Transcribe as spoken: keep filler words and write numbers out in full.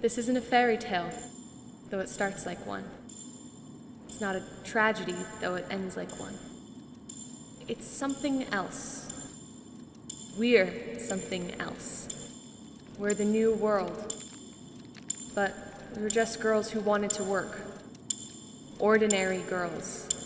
This isn't a fairy tale, though it starts like one. It's not a tragedy, though it ends like one. It's something else. We're something else. We're the new world. But we were just girls who wanted to work. Ordinary girls.